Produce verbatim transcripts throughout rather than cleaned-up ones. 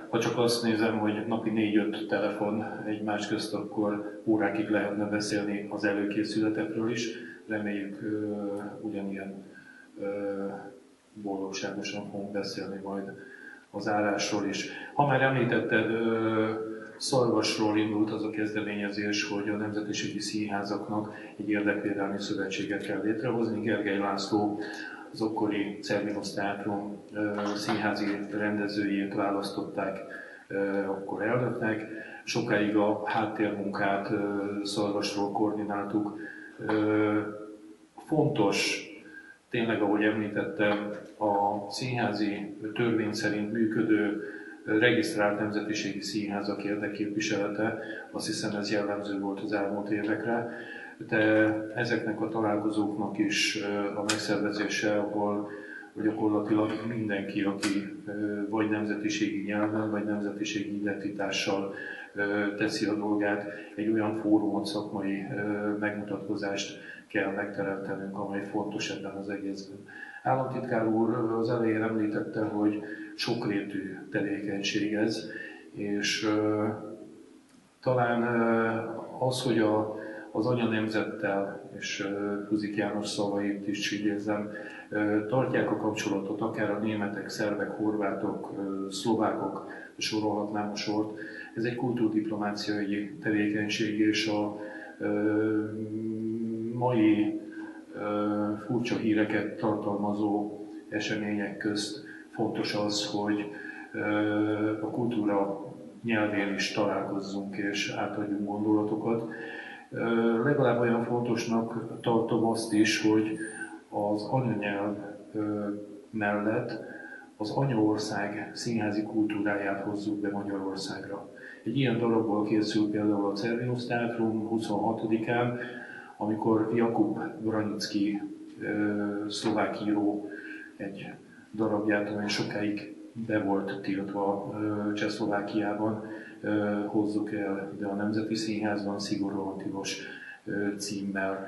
ha csak azt nézem, hogy napi négy-öt telefon egymás közt, akkor órákig lehetne beszélni az előkészületekről is. Reméljük ugyanilyen boldogságosan fogunk beszélni majd az árásról is. Ha már említetted, Szarvasról indult az a kezdeményezés, hogy a nemzetiségi színházaknak egy érdekvédelmi szövetséget kell létrehozni. Gergely László, az akkori Cervinusz Teátrum színházi rendezőjét választották akkor elnöknek. Sokáig a háttérmunkát Szarvasról koordináltuk. Fontos, tényleg, ahogy említettem, a színházi törvény szerint működő regisztrált nemzetiségi színházak érdekképviselete, azt hiszem ez jellemző volt az elmúlt évekre, de ezeknek a találkozóknak is a megszervezése, ahol gyakorlatilag mindenki, aki vagy nemzetiségi nyelven, vagy nemzetiségi identitással teszi a dolgát, egy olyan fórumot, szakmai megmutatkozást kell megteremtenünk, amely fontos ebben az egészben. Államtitkár úr az elején említette, hogy sokrétű tevékenység ez, és uh, talán uh, az, hogy a, az anyanemzettel, és uh, Kuzik János szavait is idézem, uh, tartják a kapcsolatot, akár a németek, szerbek, horvátok, uh, szlovákok, sorolhatnám a sort. Ez egy kultúrdiplomáciai tevékenység, és a uh, mai uh, furcsa híreket tartalmazó események közt fontos az, hogy uh, a kultúra nyelvén is találkozzunk és átadjunk gondolatokat. Uh, legalább olyan fontosnak tartom azt is, hogy az anyanyelv uh, mellett az anyaország színházi kultúráját hozzuk be Magyarországra. Egy ilyen darabból készült például a Cervinusz Teátrum huszonhatodikán, amikor Jakub Branicki szlovák író egy darabját, amely sokáig be volt tiltva Csehszlovákiában, hozzuk el ide a Nemzeti Színházban szigorúan tilos címmel.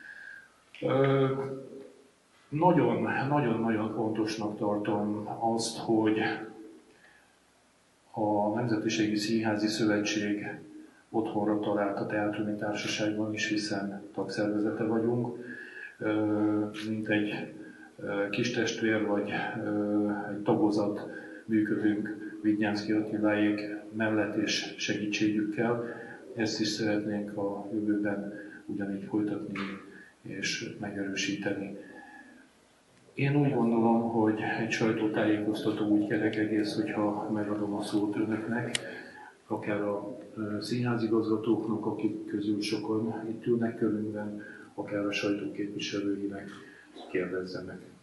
Nagyon-nagyon fontosnak tartom azt, hogy a Nemzetiségi Színházi Szövetség otthonra talált a Teátrumi Társaságban is, hiszen tagszervezete vagyunk, mint egy kis testvér vagy egy tagozat működünk Vidnyánszky Attiláék mellett és segítségükkel. Ezt is szeretnénk a jövőben ugyanígy folytatni és megerősíteni. Én úgy gondolom, hogy egy sajtótájékoztató úgy kerek egész, hogyha megadom a szót önöknek, akár a színházigazgatóknak, akik közül sokan itt ülnek körünkben, akár a sajtóképviselőinek, kérdezzenek.